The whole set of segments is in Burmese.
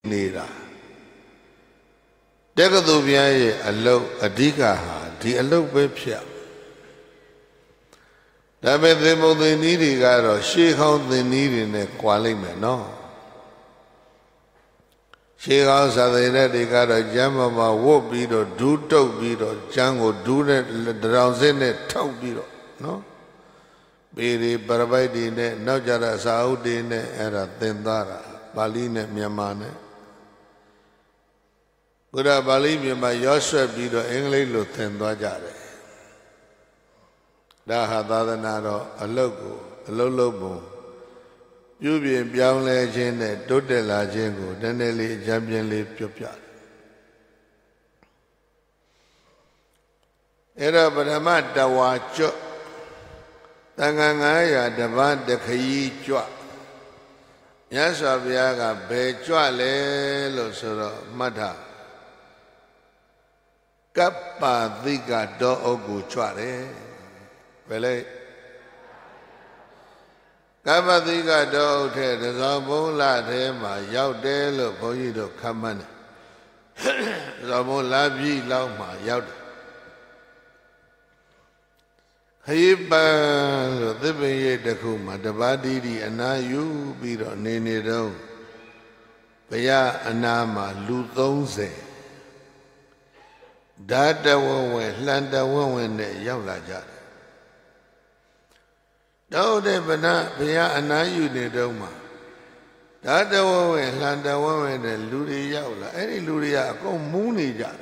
နေတာတက္ကသိုလ်ပြရဲ့အလုပ်အဓိကဟာဒီအလုပ်ပဲဖြစ်ဒါပေမဲ့သင်္ဘုံသင်နည်းတွေကတော့ရှေးခေါင်းသင်နည်းတွေနဲ့ကွာလိမ့်မယ်နော်ရှေးခေါင်းစာသင်တဲ့တွေကတော့ကျမ်းပေါ်မှာဝတ်ပြီးတော့ဒူးတုပ်ပြီးတော့ကျမ်းကိုဒူးနဲ့တောင်စစ်နဲ့ထောက်ပြီးတော့နော်ပေရီပရပိုက်တွေနဲ့နောက်ကြတဲ့စာအုပ်တွေနဲ့အဲ့ဒါသင်သားတာပါဠိနဲ့မြန်မာနဲ့ဘုရားပါဠိမြန်မာရောဆွဲပြီးတော့အင်္ဂလိပ်လိုသင်သွားကြတယ်ဒါဟာသာသနာတော်အလုပ်ကိုအလုပ်လုပ်ပုံပြုပြင်ပြောင်းလဲခြင်းနဲ့တိုးတက်လာခြင်းကိုနည်းနည်းလေးအကြံပြင်းလေးပြောပြတယ်အဲ့တော့ပထမတဝါကျွတ်တန်ခါ900တပတ်တခရီးကျွတ်မြတ်စွာဘုရားကဘယ်ကျွတ်လဲလို့ဆိုတော့မှတ်ထားကပ္ပသိကတောအုပ်ကိုကျွတ်တယ်ဘယ်လဲကပ္ပသိကတောအုပ်ထဲတဇောဘုံလထဲမှာရောက်တယ်လို့ဘုန်းကြီးတို့ခန့်မှန်းတယ်တဇောဘုံလပြည့်လောက်မှာရောက်တယ်ခရီးပန်းလို့သစ်ပင်ရိပ်တစ်ခုမှာတပါးတိတိအနာယူပြီးတော့နေတော့ဘုရားအနာမှာလူ30ဓာတဝဝဲလှန်တဝဝဲနဲ့ရောက်လာကြတယ်တော့တဲ့ဗနာဘုရားအနာယူနေတော့မှာဓာတဝဝဲလှန်တဝဝဲနဲ့လူတွေရောက်လာအဲ့ဒီလူတွေကအကုန်မူးနေကြတယ်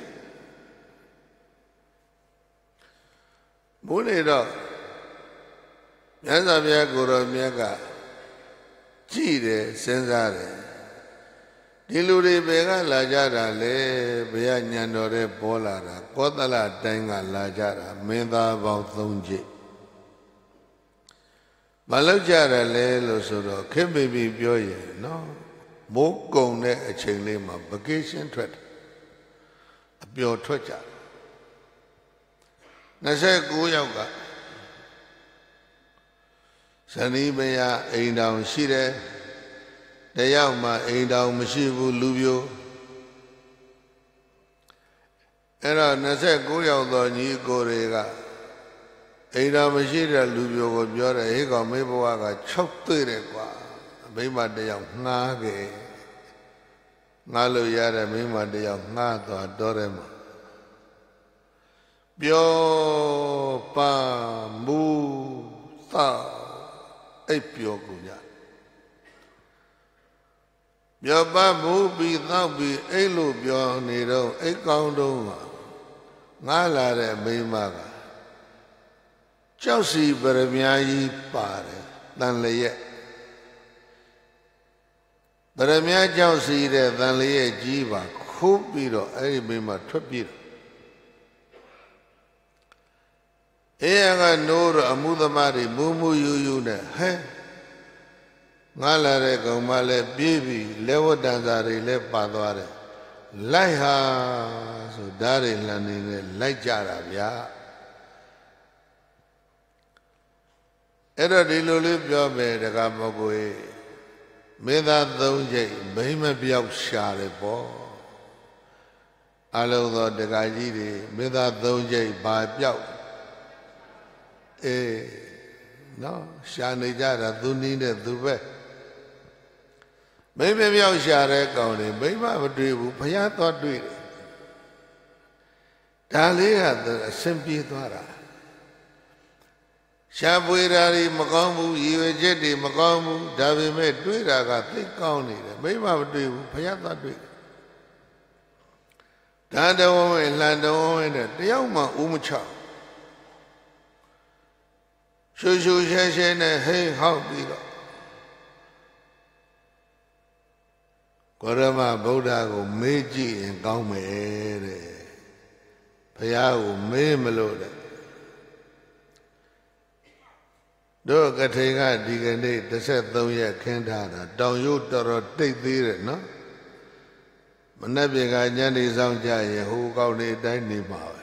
မူးနေတော့မြတ်စွာဘုရားကိုရောမြတ်ကကြည့်တယ်စဉ်းစားတယ်ဒီလူတွေဘယ်ကလာကြတာလဲဘုရားညံတော်တဲ့ပေါ်လာတာကောသလတိုင်းကလာကြတာမင်းသားပေါင်း3ကျိတ်မလောက်ကြတယ်လဲလို့ဆိုတော့ခင်ဗျပြီပြောရင်နော်မိုးကုံတဲ့အချိန်လေးမှာ vacation ထွက်တယ်အပျော်ထွက်ကြ29ယောက်ကဇနီးမယားအိမ်တောင်ရှိတယ်တယောက်မှအိမ်တောင်မရှိဘူးလူပြိုအဲ့တော့29ယောက်သောညီကိုတွေကအိမ်တော်မရှိတဲ့လူပြိုကိုပြောတယ်ဟေးကောင်မေဘဝက6တွေ့တယ်ကွာမိမတယောက်ငှားခဲ့ငှားလို့ရတဲ့မိမတယောက်ငှားသွားတော့တယ်မှာပြောပါမူသာအိပ်ပြောကိုကြပြောပါမူပြီးသောက်ပြီးအိပ်လို့ပြောနေတော့အိပ်ကောင်းတော့ငားလာတဲ့မိမကကြောက်စီပရမကြီးပါတယ်တန်လျက်ပရမကြောက်စီတဲ့တန်လျက်ကြီးပါခိုးပြီးတော့အဲ့ဒီမိမထွက်ပြေးတယ်အေးကနိုးတော့အမှုသမားတွေမူမူယူယူနဲ့ဟဲငါလာတဲ့ကောင်မလည်းပြေးပြီးလက်ဝတ်တန်စာတွေလည်းပါသွားတယ်လိုက်ဟာဆိုဓာတ်တွေလှန်နေနဲ့လိုက်ကြတာဗျာအဲ့တော့ဒီလိုလေးပြောမယ်တကားမကိုယ်မင်းသား3ကျိတ်မိမပြောက်ရှာတယ်ပေါ့အလုံးသောတကားကြီးတွေမင်းသား3ကျိတ်ဘာပြောက်နော်ရှာနေကြတာသူနီးတဲ့သူပဲမိမပြောက်ရှာတဲ့ကောင်တွေမိမမတွေ့ဘူးဘုရားသွားတွေ့တယ်ဒါလေးကအဆင်ပြေသွားတာရှားပွေတာတွေမကောင်းဘူးရည်ရွယ်ချက်တွေမကောင်းဘူးဒါပေမဲ့တွေ့တာကသိကောင်းနေတယ်မိမမတွေ့ဘူးဘုရားသွားတွေ့ဒါတော်ဝင်လှန်တော်ဝင်တဲ့တယောက်မှဦးမချရှူရှူရှဲရှဲနဲ့ဟိဟောက်ပြီးတော့ကိုရမဗုဒ္ဓကိုမေးကြည့်ရင်ကောင်းမယ်တဲ့ဘုရားကိုမေးမလို့တဲ့တို့ကထိန်ကဒီကနေ့13ရက်ခင်းထားတာတောင်ရုပ်တော်တော်တိတ်သေးတယ်နော်မနှက်ပြေကညနေဆောင်ကြရင်ဟိုကောင်းနေတိုင်းနေမှာပဲ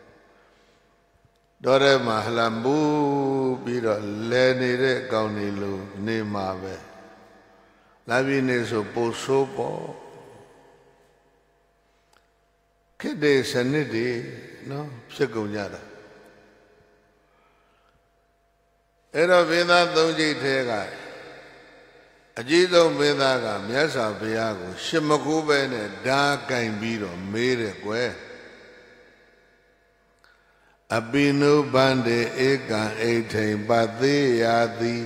တော့ထဲမှာဟလာမူပြီးတော့လဲနေတဲ့ကောင်းနေလို့နေမှာပဲလာပြီးနေဆိုပို့ဆိုးပေါ့ခေတ္တစနစ်တွေနော်ဖြစ်ကုန်ကြတာအဲ့တော့ဘေသာသုံးကျိတ်ထဲကအကြီးဆုံးဘေသာကမြတ်စွာဘုရားကိုရှစ်မကူပဲနဲ့ဓာကင်ပြီးတော့မေးတယ်ကွယ်အပိနုဘန္တေဧကံဣထိန်ပသေးယာတိ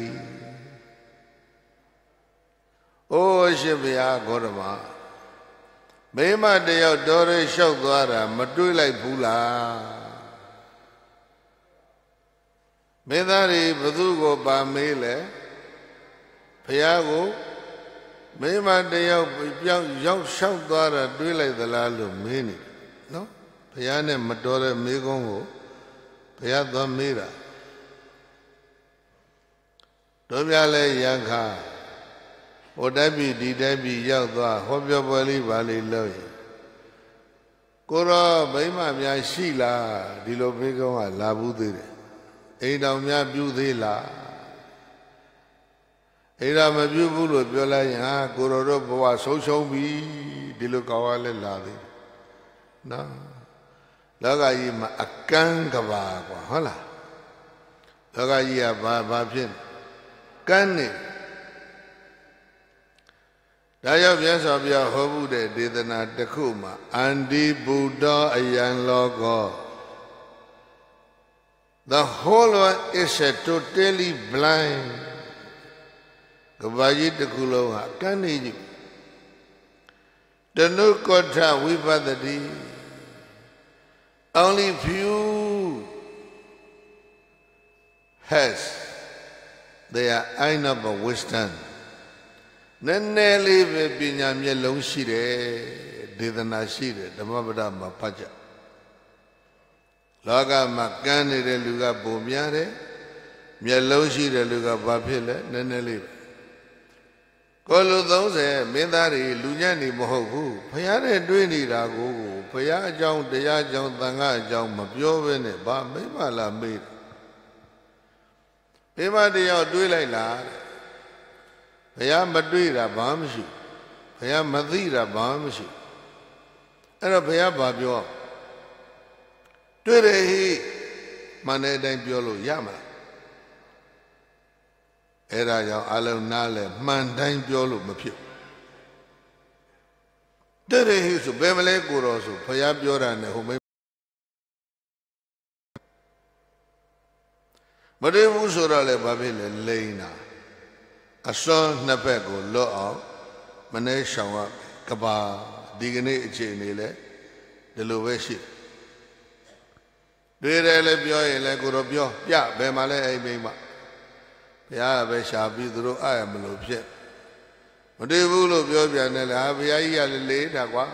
အိုးရှင်ဘုရားဂေါတမမိမတယောက်တော်ရလျှောက်သွားတာမတွေးလိုက်ဘူးလားမင်းသားတွေဘသူကိုပါမေးလဲဘုရားကိုမိမတယောက်ပြောင်းရောက်လျှောက်သွားတာတွေးလိုက်သလားလို့မေးနေနော်ဘုရားနဲ့မတော်တဲ့မေးခွန်းကိုဘုရားသွားမေးတာတို့ပြလဲရံခါဟိုတိုက်ပြီဒီတိုက်ပြီရောက်သွားဟောပြောပွဲလေးပါလေးလို့ရင်ကိုရောမိမများရှိလားဒီလိုမေးခွန်းကလာဘူးသေးတယ်အိမ်တော်များပြုသေးလားအိမ်တော်မပြုဘူးလို့ပြောလိုက်ရင်ဟာကိုရောတို့ဘဝဆုံးရှုံးပြီဒီလိုကောင်းရလဲလာသေးတယ်နော်လောကကြီးမှာအကန်းကဘာကွာဟုတ်လားလောကကြီးကဘာဖြစ်ကန်းနေဒါကြောင့်မြတ်စွာဘုရားဟောမှုတဲ့ဒေသနာတစ်ခုမှာအန္တိဗုဒ္ဓအယံလောကော The whole world is totally blind ကဘာကြီးတစ်ခုလုံးဟာကန်းနေကြည့်တနုကောထဝိပဿတိ only few has their eye of wisdom နည်းနည်းလေးပဲပညာမျက်လုံးရှိတယ်ဒေသနာရှိတယ်ဓမ္မပဒမှာဖတ်ကြလောကမှာကန်းနေတဲ့လူကပုံများတယ်မျက်လုံးရှိတဲ့လူကဘာဖြစ်လဲနည်းနည်းလေးပဲကိုလူ30မင်းသားတွေလူညံ့နေမဟုတ်ဘူးဘုရားနဲ့တွေ့နေတာကိုဘုရားအကြောင်းတရားအကြောင်းသံဃာအကြောင်းမပြောဘဲနဲ့ဘာမိမလားမေးမိမတယောက်တွေးလိုက်လားဘုရားမတွေ့တာဘာမှမရှိဘုရားမသိတာဘာမှမရှိအဲ့တော့ဘုရားဘာပြောတွေ့တယ်ဟိမှန်တဲ့အတိုင်းပြောလို့ရမလားအဲ့ဒါကြောင့်အလုံးနားလဲမှန်တိုင်းပြောလို့မဖြစ်တွေ့တယ်ဟိဆိုဘယ်မလဲကိုတော်ဆိုဘုရားပြောတာနဲ့ဟိုမတွေ့ဘူးဆိုတော့လေဘာဖြစ်လဲလိန်တာအစွန်းနှစ်ဘက်ကိုလွတ်အောင်မနှဲရှောင်ရကဘာဒီကနေ့အခြေအနေလဲဒီလိုပဲရှိတွေ့တယ်လည်းပြောရင်လည်းကိုတော့ပြောပြဘယ်မှာလဲအိမ်မိမဘုရားပဲရှာပြီးသူတို့အားရမလို့ဖြစ်မတွေ့ဘူးလို့ပြောပြန်တယ်လားဘုရားကြီးကလည်းလေးတာကွာ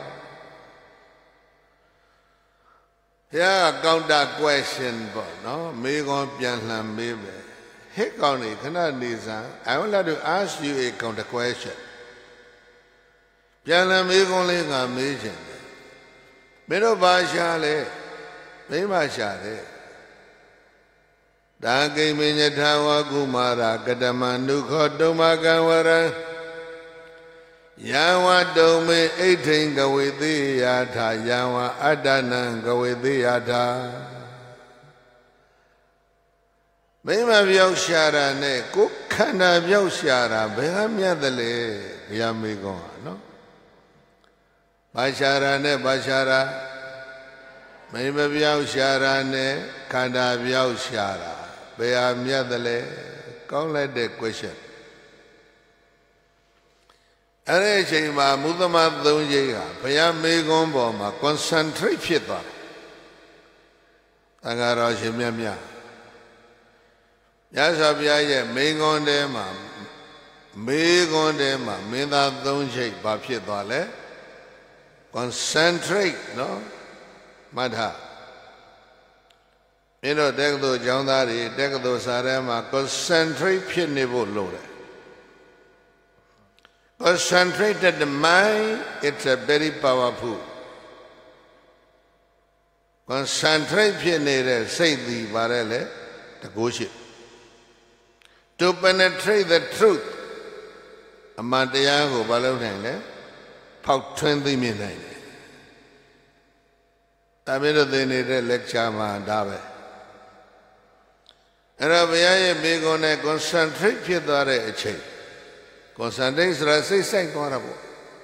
ဘုရားက counter question ပေါ့နော်မေးခွန်းပြန်လှန်မေးမယ်ဟဲ့ကောင်းနေခဏနေစမ်း I would like to ask you a counter question ပြန်လှန်မေးခွန်းလေးငါမေးချင်တယ်မင်းတို့ဘာရှာလဲမိမရှာတယ်ဒါကိမေညထာဝကုမာရကတမနုခောတုမကံဝရံယံဝတုံမေဣထိန်ကဝေသေယထာယံဝအတ္တနံကဝေသေယထာမိမပြောက်ရှာတာနဲ့ကိုယ်ခန္ဓာပြောက်ရှာတာဘယ်ဟာမြတ်တယ်လဲဘုရားမေးကောင်းอ่ะနော်ဘာရှာတာနဲ့ဘာရှာတာမိမပြောက်ရှာတာနဲ့ခန္ဓာပြောက်ရှာတာဘယ်ဟာမြတ်တယ်လဲကောင်းလိုက်တဲ့ question အဲ့ဒီအချိန်မှာမုသမသုံးကြီးကဘုရားမေးခွန်းပေါ်မှာ concentrate ဖြစ်သွားတယ်သံဃာတော်ရှင်မြတ်မြတ်မြတ်စွာဘုရားရဲ့မေးခွန်းထဲမှာမင်းသားသုံးချိတ်ဘာဖြစ်သွားလဲ concentrate နော်မထမင်းတို့တက္ကသိုလ်ကျောင်းသားတွေတက္ကသိုလ်စာထဲမှာ concentrate ဖြစ်နေဖို့လိုတယ် concentrated mind it's a very powerful concentrate ဖြစ်နေတဲ့စိတ်ဒီပါတယ်လေတကိုးရှိ to penetrate the truth အမှန်တရားကိုဘာလုပ်နိုင်လဲဖောက်ထွင်းသိမြင်နိုင်တယ်တာမင်းတို့သင်နေတဲ့ lecture မှာဒါပဲအဲ့တော့ဘုရားရဲ့မိဂုဏ်နဲ့ concentrate ဖြစ်သွားတဲ့အချိန် concentrate ဆိုတာစိတ်ဆိုင်သွားတာပေါ့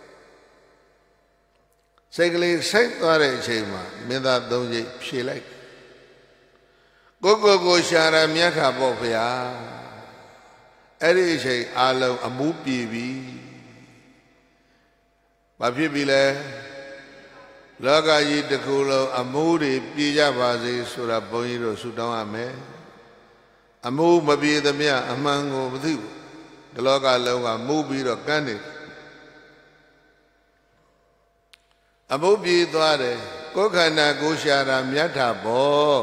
စိတ်ကလေးစိုက်သွားတဲ့အချိန်မှာမင်းသားသုံးချိတ်ဖြေလိုက်ကိုရှာရမြတ်ခါပေါ့ဗျာအဲ့ဒီအချိန်အာလုံးအမှုပြေပြီဘာဖြစ်ပြီလဲလောကကြီးတစ်ခုလုံးအမှုတွေပြေကြပါစေဆိုတာဘုန်းကြီးတို့ဆုတောင်းရမယ်အမှုမပြေသမျှအမှန်ကိုမသိဘူးဒီလောကလုံးကမှုပြီးတော့ကန်းနေအမှုပြေသွားတယ်ကိုယ်ခန္ဓာကိုယ်ရှာတာမြတ်တာပေါ့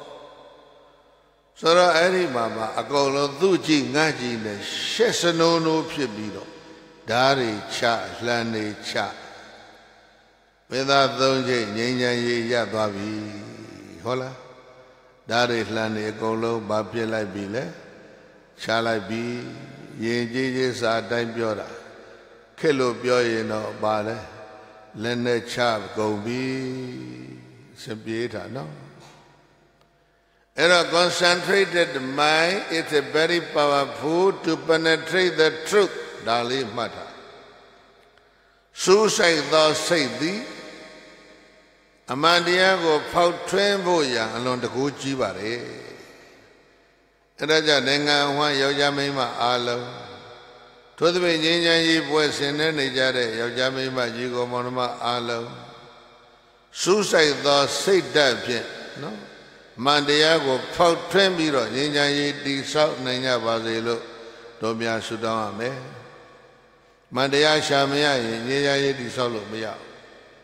ဆိုတော့အဲ့ဒီမှာအကုန်လုံးသူ့ကြည့်ငါကြည့်နဲ့ရှက်စနိုးနိုးဖြစ်ပြီးတော့ဓာရီချလှန်နေချမင်းသားသုံးချိန်ငြိမ်းချမ်းရေးရသွားပြီဟုတ်လားဓာရီလှန်နေအကုန်လုံးဘာပြစ်လိုက်ပြီလဲချလိုက်ပြီရင်ကြီးကြီးစာအတိုင်းပြောတာခက်လို့ပြောရင်တော့ပါလဲလက်နဲ့ချကုန်ပြီစပြေးတာနော်အဲ့တော့ concentrated mind is a very powerful to penetrate the truth ဒါလေးမှတ်တာစူးစိုက်သောစိတ်သည်အမှန်တရားကိုဖောက်ထွင်းဖို့ရန်အလွန်တကူကြီးပါတယ်အဲ့ဒါကြောင့်နိုင်ငံဝှမ်းယောက်ျားမိန်းမအားလုံးထို့သဖြင့်ငြိမ်းချမ်းရေးပွဲဆင်နေကြတဲ့ယောက်ျားမိန်းမကြီးကိုမောင်နှမအားလုံးစူးစိုက်သောစိတ်ဓာတ်ဖြင့်နော်မန္တရားကိုဖောက်ထွင်းပြီးတော့ငြိမ်းချမ်းရေးတည်ဆောက်နိုင်ကြပါစေလို့တို့များဆုတောင်းရမယ်မန္တရားရှာမရရင်ငြိမ်းချမ်းရေးတည်ဆောက်လို့မရဘူး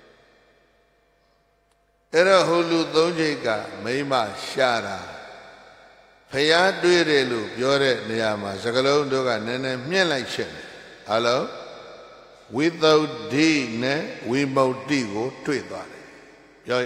အဲ့တော့ဟိုလူသုံးချိတ်ကမိမရှာတာဖျားတွေးတယ်လို့ပြောတဲ့နေရာမှာစကလုံးတို့ကနည်းနည်းမြင့်လိုက်ချက်တယ်ဟယ်လိုဝိသုဒ္ဓိနဲ့ဝိမု ക്തി ကိုတွေ့သွားတယ်ပြော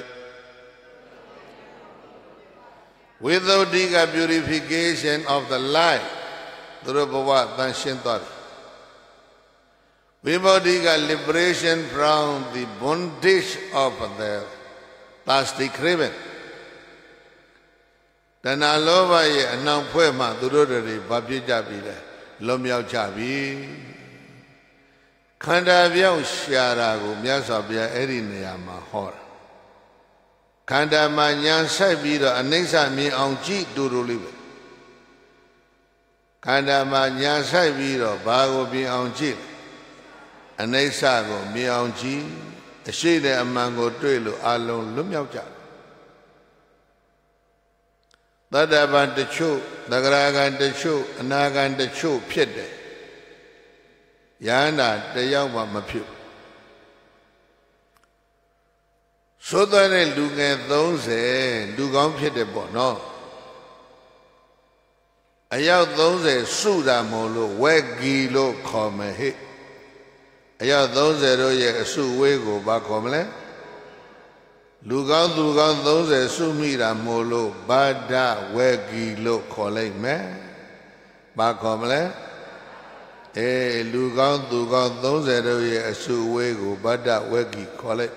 ဝိသုဒ္ဓိက purification of the life သူတို့ဘဝတန်ရှင်းသွားတယ်ဝိမု ക്തി က liberation from the bondage of the thirsty craving တဏှာလောဘရဲ့အနှောင်ဖွဲ့မှသူတို့တွေဘာဖြစ်ကြပြီလဲလွတ်မြောက်ကြပြီခန္ဓာပြောင်းရှာတာကိုမြတ်စွာဘုရားအဲ့ဒီနေရာမှာဟောတာခန္ဓာမှာညာဆိုင်ပြီးတော့အနိစ္စမြင်အောင်ကြည့်တူတူလေးပဲခန္ဓာမှာညာဆိုင်ပြီးတော့ဘာကိုမြင်အောင်ကြည့်အနိစ္စကိုမြင်အောင်ကြည့်အရှိတဲ့အမှန်ကိုတွေ့လို့အလုံးလွတ်မြောက်ကြတယ်သတ္တဗံတချို့သဂရဂံတချို့အနာဂံတချို့ဖြစ်တယ်ယန္တာတယောက်မှမဖြစ်ဆိုတဲ့လူငယ်30လူကောင်းဖြစ်တယ်ပေါ့နော်အယောက်30စုတာမို့လို့ဝက်ဂီလို့ခေါ်မယ်ဟဲ့အယောက်30တို့ရဲ့အစုဝေးကိုဘာခေါ်မလဲလူကောင်းသူကောင်း30စုမိတာမို့လို့ဘာဒဝက်ဂီလို့ခေါ်လိုက်မယ်ဘာခေါ်မလဲလူကောင်းသူကောင်း30တို့ရဲ့အစုဝေးကိုဘာဒဝက်ဂီခေါ်လိုက်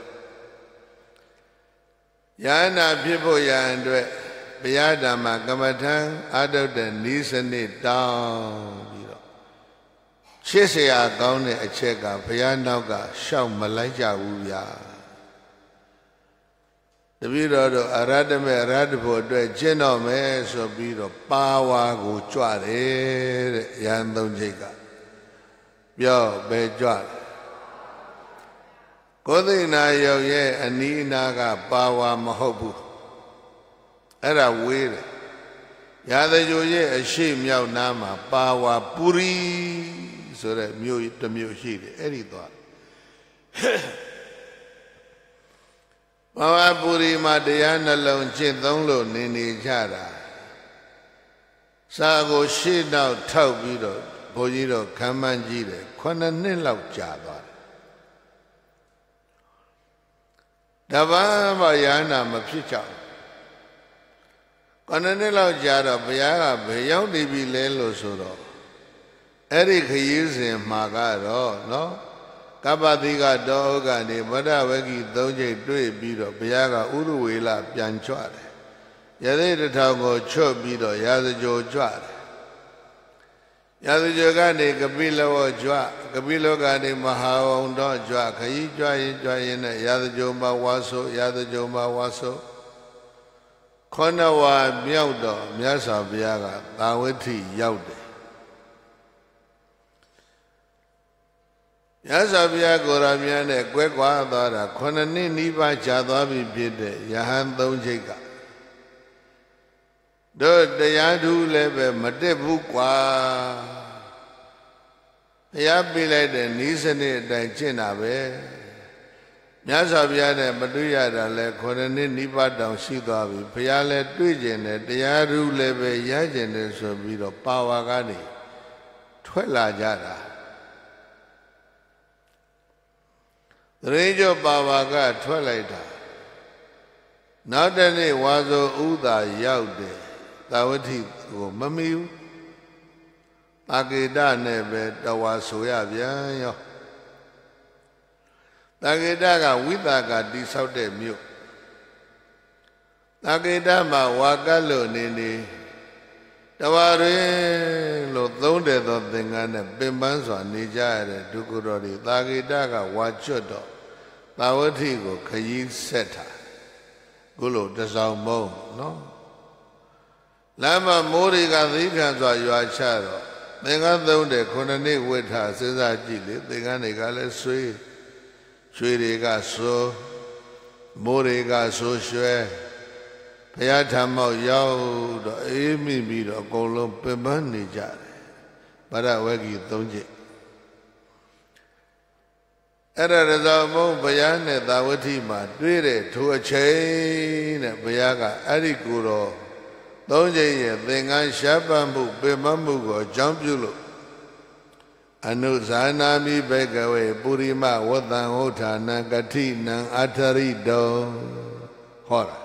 ယန္တာဖြစ်ဖို့ရန်အတွက်ဘုရားဓမ္မကမ္မထံအာတုတ်တဲ့ဤစနစ်တောင်းပြီးတော့ရှင်းเสียကောင်းတဲ့အချက်ကဘုရားနောက်ကရှောက်မလိုက်ကြဘူးဗျာတပည့်တော်တို့အရဟတမေအရဟတဖို့အတွက်ကျင့်တော်မယ်ဆိုပြီးတော့ပါဝါကိုကြွတယ်တဲ့ယန္သုံးချိတ်ကပြောပဲကြွတယ်ကိုသိနာယောက်ရဲ့အနီးအနားကပါဝါမဟုတ်ဘူးအဲ့ဒါဝေးတယ်ရာဇဂိုရဲ့အရှိမြောက်နားမှာပါဝါပူရီဆိုတဲ့မြို့တစ်မြို့ရှိတယ်အဲ့ဒီသွားပါဝါပူရီမှာတရားနှလုံးကျင့်သုံးလို့နေကြတာစာကိုရှေ့နောက်ထောက်ပြီးတော့ဘုန်းကြီးတို့ခံမှန်းကြည့်တယ်9နှစ်လောက်ကြာသွားတဘာမှယန္တာမဖြစ်ကြဘူး9နှစ်လောက်ကြာတော့ဘုရားကဘယ်ရောက်နေပြီလဲလို့ဆိုတော့အဲ့ဒီခရီးစဉ်မှာကတော့နော်က Kapatiga Dogani, Madavaki, Doji, Bido, Biaga, Uruwila, Pianchuade. Yade the Tango, Chobido, Yazajo Juad. Yazajogani, Kabilo Jua, Kabilo Gani, Mahao, Don Jua, Kai Join, Yazajoma Waso, Yazajoma Waso. Konawa Miaudo, Miasa Biaga, Taweti Yaude. Yasabia Goramian, Quequa, Konani Niva Chadabi Pide, Yahan Donjika. Do the Yadu leve Matebuqua Yapile, the Nisane, the Chinabe. Yasabia, Maduya, the Konani Niva down Shigabi, Piale Twijin, the Yadu leve Yajan, so be the Pawagani, Twella Jada. The range of Babaga twilight. Not any wazo Uda Yaude, Tawati go Mamiu Takeda nebe Tawasuya Bianyo Takedaga Withaga disaude mu Takedama Wakalo Nini Tawari lo thonde the thing and a bimbanso Nija Dukurori Takedaga Wachodo Tawatigo Kayi Seta Gulo Dasamo, no? Lama Moriga Thikans you are shadow. They got down the Konani with her, says I did it. They got a galley sweet. Sweetiga so Moriga so sure. Payatamo Yao, the Amy beat of Golom Pemani Jare. But I work you don't you? Era Razamo Bayane Dawatima, did it to a chain at Bayaga, Adikuro, Donje, Thingan Shabamu, Bimamugo, Jampulo. Anu Zanami Begaway, Burima, Watan Hota, Nangati, Nang Atari do Hora.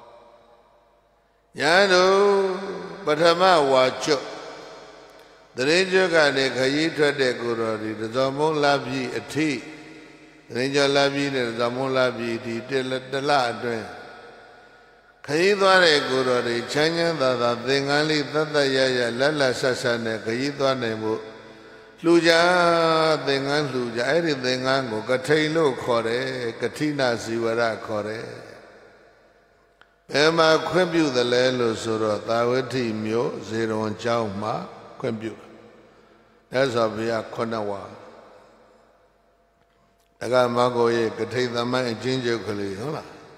Yano, Batama Wacho. The Ranger Gane Kayitra de Gurori, the Zamon Labi a tea. Ranger Labi and Zamon Labi, the Ladren. Kayidwane Gurori, Chanya, the Thingali, Tata Yaya, Lala Sasane, Kayidwane Mu, Luja, Thingan Luja, everything Ango, Katelo Kore, Katina Siwara Kore. Emma Quimbu the Lelo Sura, Taweti Mio, Zero and Chauma, Quimbu. That's a via Konawa. I got Mago Ye, Kate the man, Ginger Kali, huh?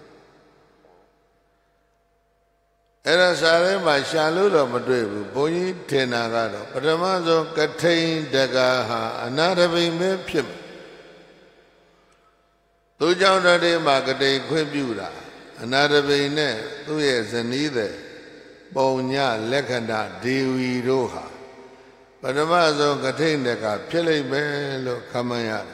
Era Sare, my Shaludo Madrid, Boy Tenagado, but Amazo, Kate Dagaha, another being Pim. Two John de Magade Quimbuda, another being there, 2 years and either Bonya, Lekanda, Dewi Roha. But Amazo Kate Daga, Pele Bello, Kamaya.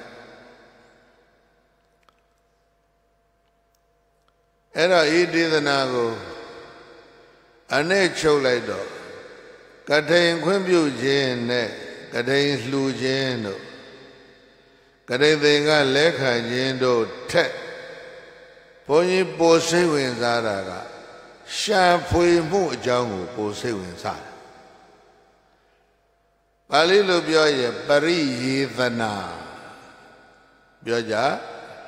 Era Edi the Nago. Ane Cholaido Katain Quimbu Jane, Katain Lu Jeno Katain Thinga Leka Jendo Tet Pony Pose Winzaraga Shampoo Mu Jangu Pose Winzara Palilu Bioye Pari Yithana Bioja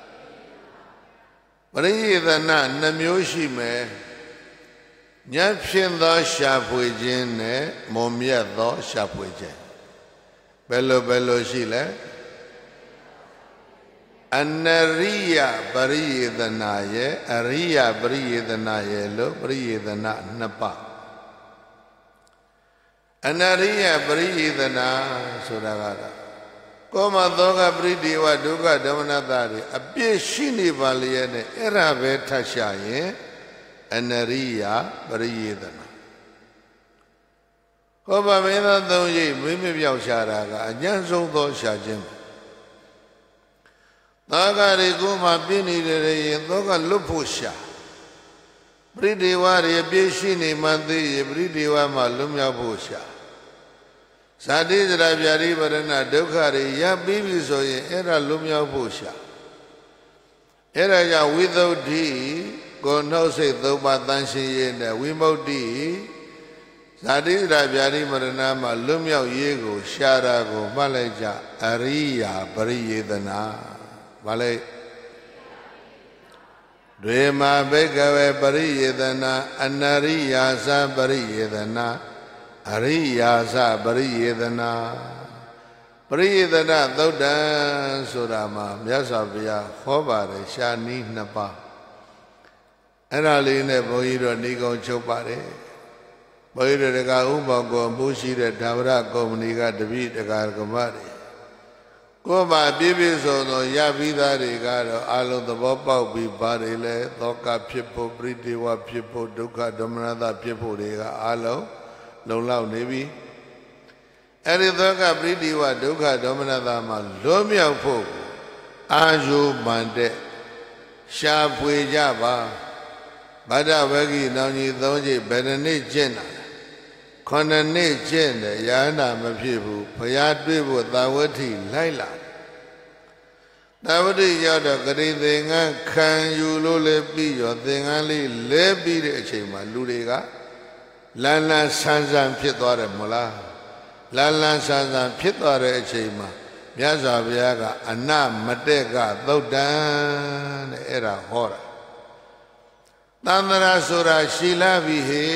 Pari Yithana Namyoshi me Nyapshin the Shapwijin, Momia the Shapwijin. Bello Bello Shile Anaria Bari the Naye, Aria Bri the Nayelo, Bri the Napa. Anaria Bri the Na Sudagara. Coma Doga Bridi Waduga Damanadari, a Bishini Valiene, Erabe Tashaye. Anaria Bariyedana. Hoba Mena Doji, Mimi Sharaga, Janso do Shajim. Nagari Guma Bini de Doga Lupusha. Bridiwari Bishini Mandi, Bridiwama Lumia Busha. ဇာတိဇရာဗျာတိပရဏဒုက္ခတွေရပ်ပြီးပြီဆိုရင်အဲ့ဒါလွတ်မြောက်ဖို့ရှာအဲ့ဒါကြောင့်ဝိသုဒ္ဓိကိုနှုတ်စိတ်သုံးပါးတန်ရှင်းရေးနဲ့ဝိမု ക്തി ဇာတိဇရာဗျာတိမရဏမှာလွတ်မြောက်ရေးကိုရှာတာကိုမှတ်လိုက်ကြအရိယာပရိယေသနာဗါလိုက်တွေမှာဘိကဝေပရိယေသနာအနရိယာသပရိယေသနာအရိယာသပရိယေသနာပရိယေသနာသုတ်တံဆိုတာမှာမြတ်စွာဘုရားဟောပါတယ်ရှားနည်းနှစ်ပါးအဲ့ဒါလေးနဲ့ဘုန်းကြီးတို့ဏီကုံချုပ်ပါတယ်ဘုန်းကြီးတို့တက္ကဥပ္ပောင်ကိုမှုရှိတဲ့ဓမ္မရကုမ္ပဏီကတပိတက္ကကမတွေကိုယ်မှာပြည့်ပြည့်စုံစုံရပြီးသားတွေကတော့အလုံးသဘောပေါက်ပြီးပါတယ်လေသောကဖြစ်ဖို့ပရိဒေဝဖြစ်ဖို့ဒုက္ခဒေါမနတဖြစ်ဖို့တွေကအလုံးလုံလောက်နေပြီအဲ့ဒီသောကပရိဒေဝဒုက္ခဒေါမနတမှာလွတ်မြောက်ဖို့အာယုမန္တဲ့ရှားဖွေကြပါဗဒ္ဒဝဂိနောင်ကြီး၃ချိန်ဘယ်နှစ်ကျင့်တာ9နှစ်ကျင့်တယ်ရဟန္တာမဖြစ်ဘူးဘုရားတွေ့ဖို့သာဝတိလိုက်လာသာဝတိရောက်တော့ဂရိသင်္ကန်းခံယူလို့လည်းပြီးရောသင်္ကန်းလေးလဲပြီးတဲ့အချိန်မှာလူတွေကလန်းလန်းဆန်းဆန်းဖြစ်သွားတယ်မလားလန်းလန်းဆန်းဆန်းဖြစ်သွားတဲ့အချိန်မှာမြတ်စွာဘုရားကအနမတက်ကသုတ်တံတဲ့အဲ့ဒါဟောတာသန္တရာဆိုတာရှီလာပြီဟေ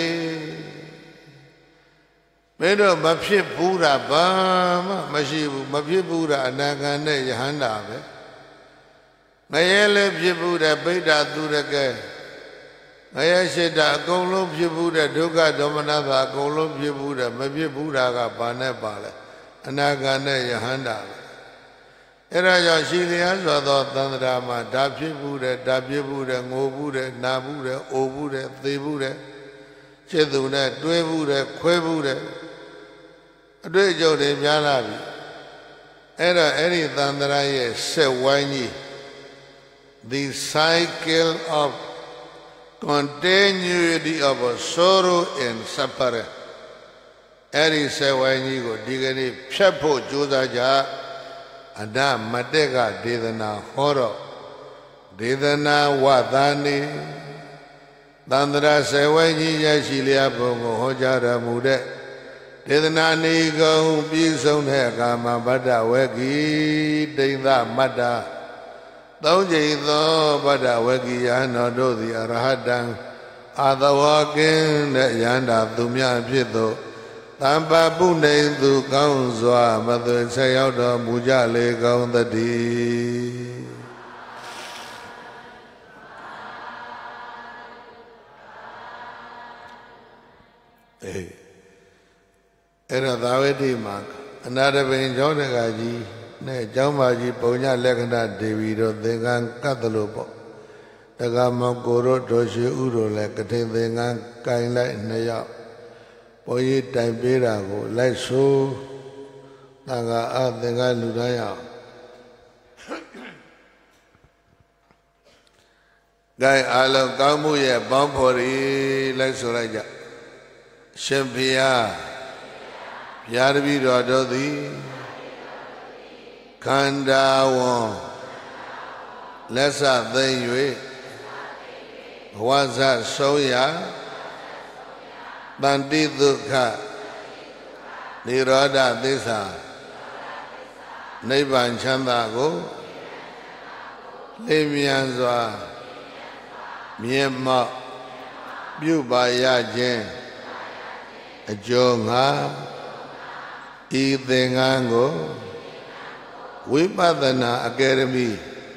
မင်းတို့မဖြစ်ဘူးတာဘာမှမရှိဘူးမဖြစ်ဘူးတာအနာဂတ်နဲ့ယဟန္တာပဲငရဲလည်းဖြစ်ဘူးတဲ့ပိဋကသူရကဲငရဲရှိတာအကုန်လုံးဖြစ်ဘူးတဲ့ဒုက္ခဒေါမနတာအကုန်လုံးဖြစ်ဘူးတဲ့မဖြစ်ဘူးတာကဘာနဲ့ပါလဲအနာဂတ်နဲ့ယဟန္တာပဲအဲ့ဒါကြောင့်ရှိလျားစွာသောသန္တရာမှာဒါဖြစ်ဘူးတဲ့ဒါဖြစ်ဘူးတဲ့ငိုဘူးတဲ့နာဘူးတဲ့အိုဘူးတဲ့သေဘူးတဲ့จิตသူနဲ့တွဲဘူးတဲ့ခွဲဘူးတဲ့အတွေ့အကြုံတွေများလာပြီအဲ့တော့အဲ့ဒီသန္တရာရဲ့ဆက်ဝိုင်းကြီး the cycle of continuity of sorrow and suffering အဲ့ဒီဆက်ဝိုင်းကြီးကိုဒီကနေ့ဖြတ်ဖို့ကြိုးစားကြအဒမတက်ကဒေသနာဟောတော့ဒေသနာဝသနေသန္တရာဆေဝဲကြီးရရှိလျာဘုံကိုဟောကြားတော်မူတဲ့ဒေသနာနေကုံပြည့်စုံတဲ့အခါမှာဗဒ္ဒဝဂီဒိဋ္ဌမတ္တသုံးကြိမ်သောဗဒ္ဒဝဂီယဟန်တော်တို့သည်အရဟတံအာသဝကင်းတဲ့ယန္တာသူများဖြစ်သောတမ္ပပုနေသူကောင်းစွာမသွေဆက်ရောက်တော်မူကြလေကောင်းသတည်းအဲ့တော့သာဝတိမှာအနာတပင်ကျောင်းတကာကြီးနဲ့ကျောင်းမကြီးပုံညလက္ခဏာဒေဝီတို့သင်္ကန်းကတ်တယ်လို့ပေါ့တက္ကမကိုတို့ဒေါ်ရွှေဥတို့လည်းကထိန်သင်္ကန်းကင်လိုက်2ယောက်ပေါ်ရတိုင်ပေးတာကိုလိုက်ဆိုးတန်ခါအသင်္ကန်းလူတိုင်းအောင်ဂိုင်းအလုံးကောင်းမှုရဲ့ပေါင်းဖော်ရီလိုက်ဆိုလိုက်ကြရှင်ဘုရားဘုရားတပည့်တော်တို့သည်ခန္ဓာဝံလက်ဆသိမ့်၍ဘဝဇဆုံးရာတန်တိဒုက္ခនិရောဓသစ္စာနိဗ္ဗာန်ချမ်းသာကိုလင်းမြန်စွာမြင်မောက်ပြုပါရခြင်းအကျိုးငါဤသင်္ကန်းကိုဝိပဿနာအကယ်ဒမီ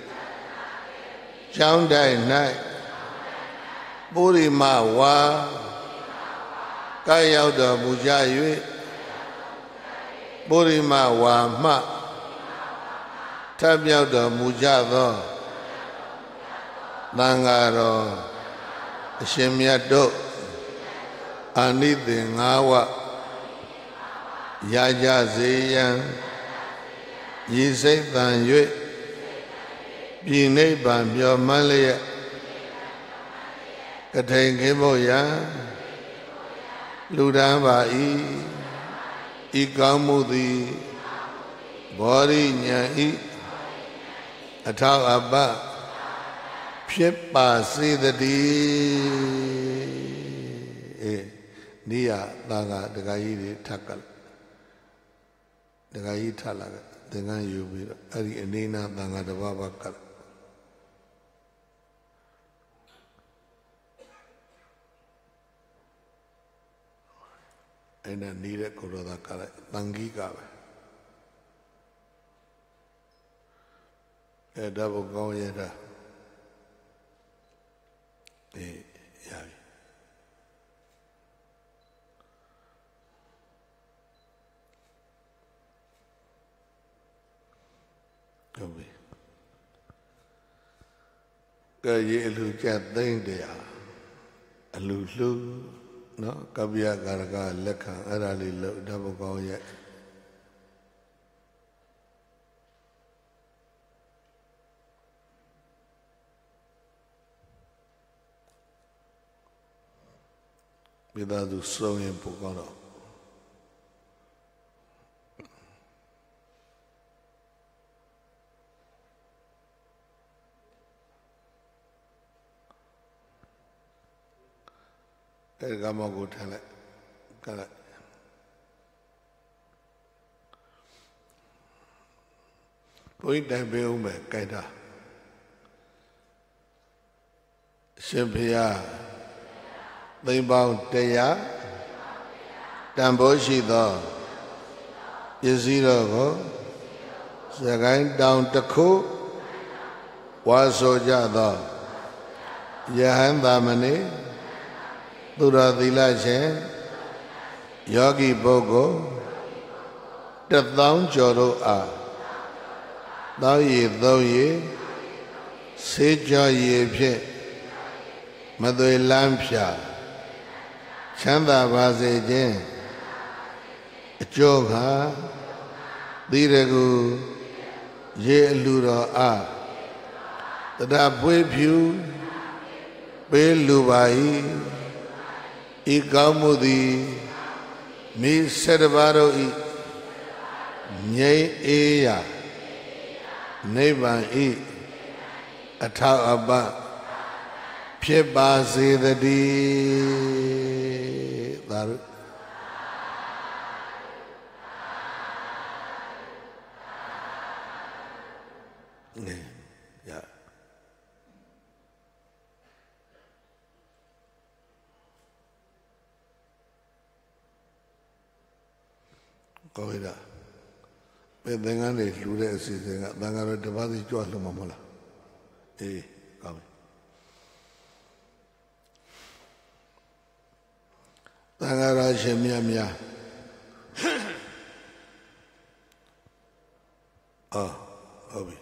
ကျောင်းတိုင်း၌ပုရိမဝါကရောက်တော်မူကြ၍ပုရိမဝါမှထပ်မြောက်တော်မူကြသောသံဃာတော်အရှင်မြတ်တို့အာနိသင်၅ဝရကြစေရန်ရည်စိတ်တန်၍ပြည်နိဗ္ဗာန်မျှော်မှန်းလျက်ကထိန်ခင်းဖို့ရန်လူတန်းပါ၏ Ikamudi Bori Nyai Atau Abba Pyepa Siddhati Niya Taga Dagayi Takal Dagayi Talaga Dengan Yubira Ari Anina Tanga Dababakal Ena Nira Kuroda Kala Tangi Kabe Double Go Yeda Yavi Gobi Kaye Lu Chatin Dea Alu no Kabia Garaga Leka Arali Double Go Yet Without the sewing Pogoro. Gamago tell it. Point that bill me, Kaida Shimpia. They bound Daya Damboshi though. Yaziro Zagain down to Ku Wasoja though. Yahan Damani Dura Dilaje Yogi Bogo The Down Joro A Thou ye Seja ye Pit Mother Lampia Chanda Baze Jen Joga Diregu Ye Lura A Tada Buepu Be Lubai Ikamudi Mi Sedabaro I Nye Eya Neban I Atau Abba Pyepa Siddhati Daru Yeah. Go ahead. But then I need to do this. Then I got to buy the joy of Mamma. Eh, come. Tangara Shemia. Obi.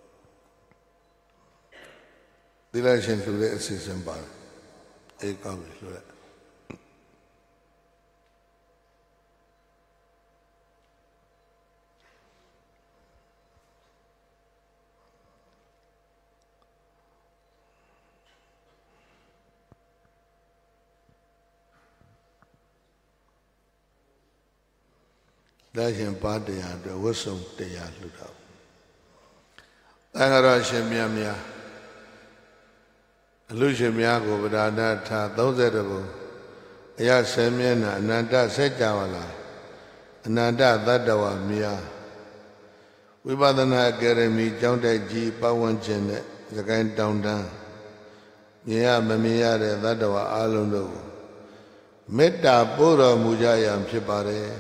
Dilation to the assistant bar. A copy. Dashin Padya, the Wisdom Daya Luda. Tangara Shemia. Lucia go with Anata, those edible. Aya Semina, Ananda Sejawala, Ananda Dadawa Mia. We bother not getting me, John G. Pawan Janet, the kind down. Yeah, Mamia, Dadawa Alundo. Meta Bura Mujayam Chipare.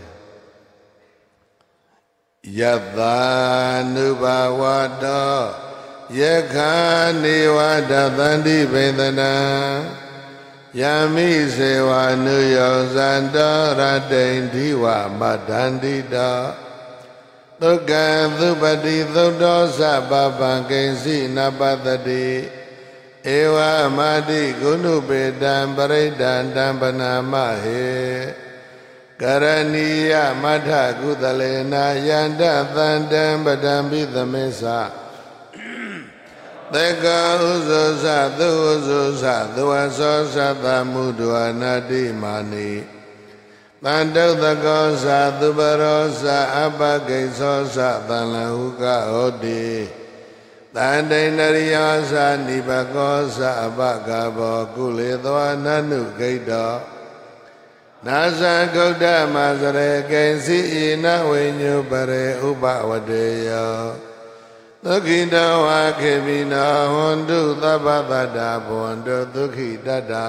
Yadha Nubawada. Yekha Nivada Thandi Vedana Yami Sewa Nuyo Zanda Radain Diwa Madandida Tukan Thupati Thudo Sababa Kensi Napathati Ewa Mati Gunupedam Paridam Dampana Mahe Karaniya Matha Kudalena Yanda Thandam Padambi Thamesa Theka Uzosa Thuozosa Thuasosa Thamudua Nadi Mani Tandotakosa Dubarosa Abagisosa Tanlahuka Odi Tandainariyosa Nibakosa Abagabo Kulidwa Nanu Gaito Nasa Gauda Mazare Gensi Ina Wenyu Bare Ubawadeyo Tukita Wakimina Hondu Tabadada Bondo Tukitata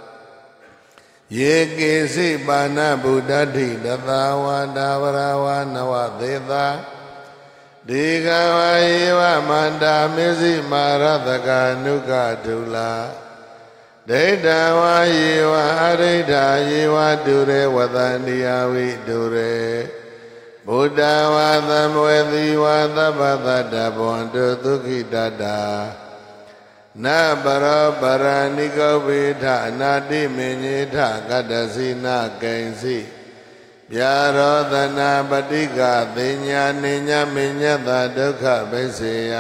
Yeke si bana buddhati datawa davarawa nawadeta Digawa yewa manda misi marataka nuka tula Dedawa yewa arita yewa dure watandiyawi dure Buddha watamwedi watabadada bondo tukitata Na bara bara nikobita nadi minyita kadasina kensi Byarodhana patika tinya ninya minyata dukha beseya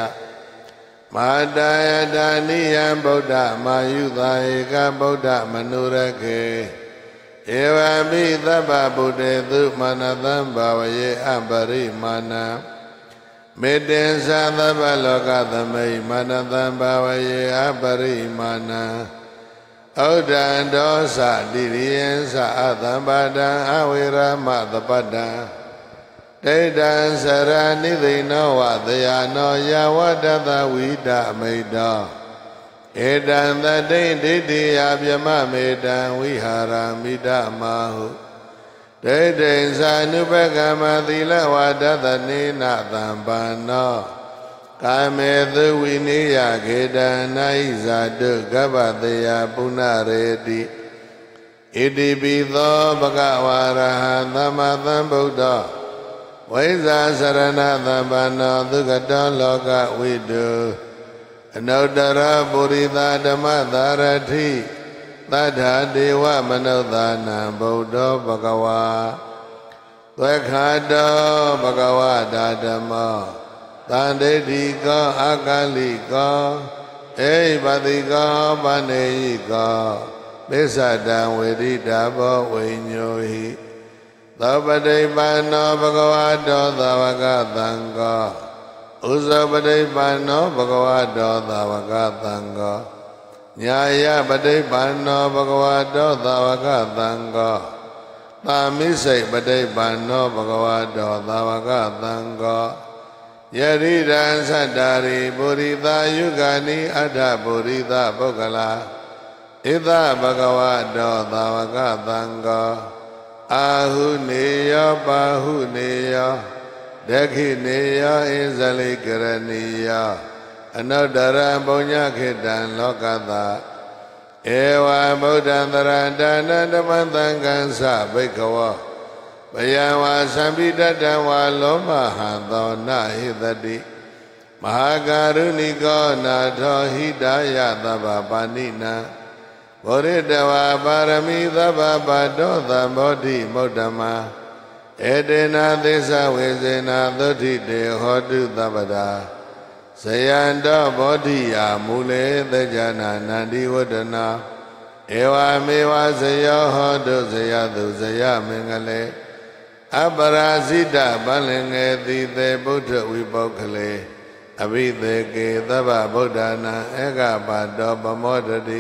Madaya daniya Buddha mayudha eka Buddha manurake Ewa mi tapa buddhe tu manatam bhavaye ambari mana Medensa tapa loka tamai manatam bhavaye ambari mana Odan dosa diriyensa atampada awira matapada Dedan sarani dino wadayano yawadata wida maida Edan tadin didi abhyama medan wihara mida mahu Dedan sanupagama thila wadata nina tambano Kamethu winiya kedana izadu gabathaya punareti Iti pitho bhagavaraha tamatham buddha Vaisa sarana tambano dukkata loka vidu Anuttara purita dhammadharati Tadha dewa manodhana buddha bhagava Tvekhato bhagavata dhamma Tandedika akalika Eipattika paneyika Pisadam veditapa vinyohi Tapadipano bhagavato tavakatanga Usapadipano bhagavato tavakatanga Nyaya padipano bhagavato tavakatanga Tamisai padipano bhagavato tavakatanga Yaridan Sandari Burita Yugani Adha Burita Bogala Ida Bhagavado Tavakatanga Ahuneya Bahuneya Dekhineya Inzalikaraniya Anuttara Punya Khitan Lokata Ewa Buddhantarandana Dhammantangkansa Bhikkhava Bayawa Sambhidata Waloma Hanto Nahidati Mahakarunika Natho Hidaya Tapa Panina Bodhidava Parami Tapa Padotha Bodhi Muddhama Edena Thesa Vesena Thuthi Te Hotu Tapada Sayanta Bodhi Amule Thejana Nandi Vodana Ewa Mewa Sayo Hotu Sayatu Saya Mingale Aparasita Balenge Tite Buddha Vipokale Abhideke Tapa Buddhana Eka Pado Pamodati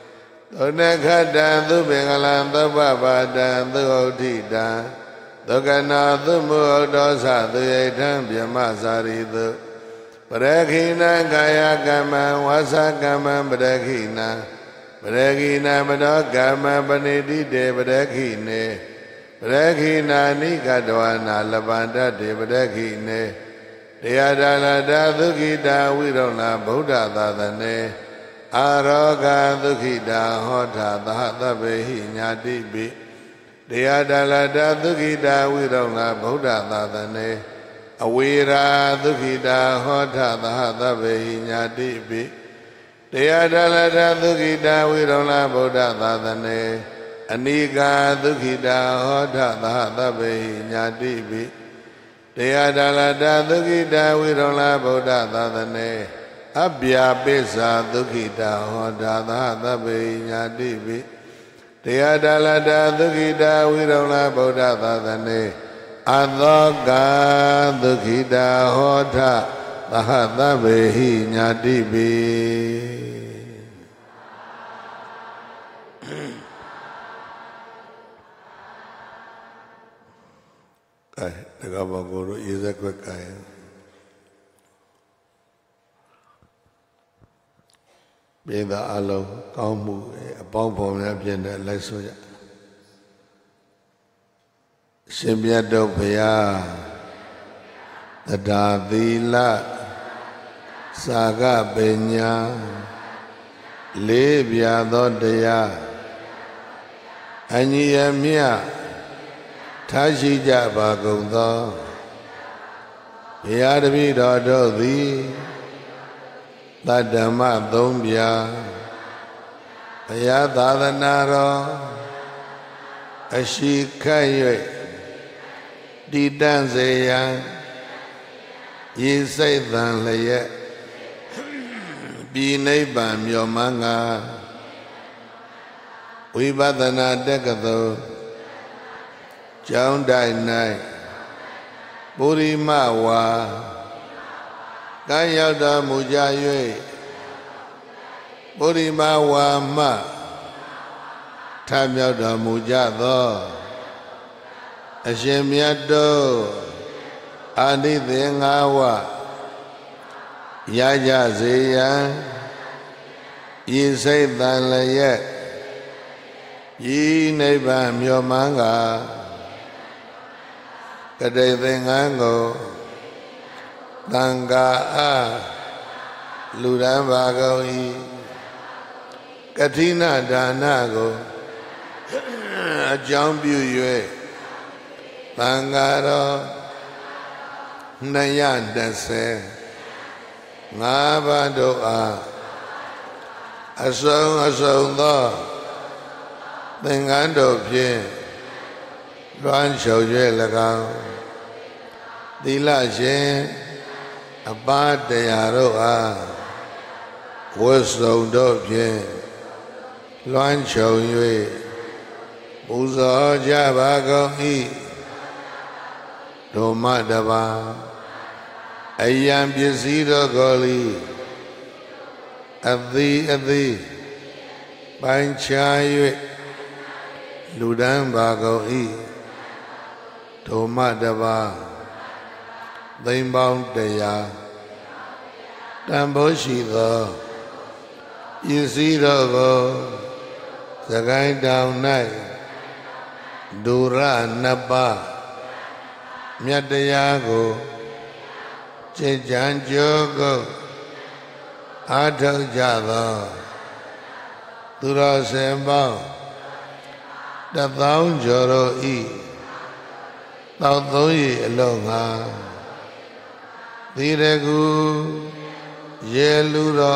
Tunekata Thupingalan Tapa Pada Thuotita Tukana Thumuodosa Thuyetam Bhyamasaritu Parekhina Kaya Kama Vasa Kama Parekhina Parekhina Padokama Panidite Parekhine Parekhina Nikadwana Labanda De Parekhine Deyadalada Thukkita Virona Buddha Dadane Aroga Thukkita Hota Dhatabehi Nyatibi Deyadalada Thukkita Virona Buddha Dadane Avira Thukkita Hota Dhatabehi Nyatibi Deyadalada Thukkita Virona Buddha Dadane Anika Thukkita Hota Dhatabehi Nyatibi Deyadalada Thukkita Virona Buddha Dadane Abhyapisa Thukkita Hota Dhatabehi Nyatibi Teyadalada Dukhita Virona Buddha Thadane Adhoka Dukhita Hota Tahatabehi Nyadibi Kaya Dagaba Guru Izakwe Kaya Beda Alo Kaumu Apong Nyabjenda Laisoya Simbyado Paya Tadadila Saga Benya Libya Dodaya Anyiyamya Tashija Bhagavata Yadavi Dododi Tadama Dhumbya Ayadadanaro Ashikaywe Didan Zeyan Yisaidan Layet Binaiban Yomanga Vibhadana Dekado Chong Dai Nai Purima Wa Kayada Mujaywe Purima Wa Ma Tamyada Mujado Ashemyado Adithengawa Yaya Zeyan Yisaidan Layet Yi Naiban Yomanga Kadethengango Tanga Ludambago Katina Danago Ajambu Yue Tangaro Nayandase Ngabadoa Asong Do Tengando Pien Luan Shouye Lagao Dila Shin Abadayaro Wosong Do Pien Luan Shouye Uzo Jabago Doma Daba Ayam Yasido Goli Adi Banchaye Ludan Bago Doma Daba Dimbang Daya Damboshida Yasido Go Sagai Down Night Dura Napa Myadayago Chijanjogo Adho Jado Dura Semba Dathang Joro Tauthoyi Alonga Diregu Yeluro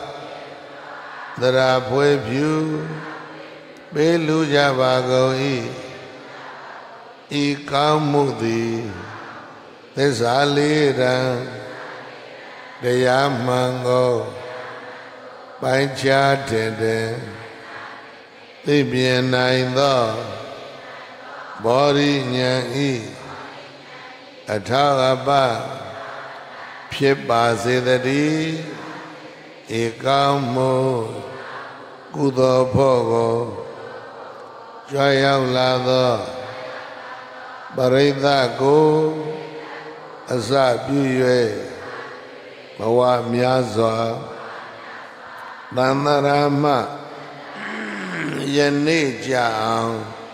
Dara Pwebyu Belu Jabago Ikamudi Desalira Deyamango Panchatede Tibyenaitho Bori Nyan Athagapa Phippa Sedati Ikamo Kudo Phogo Jwayang Latho Parita Ko Asa Pyue Bawa Myaswa Tanarama Yane Jang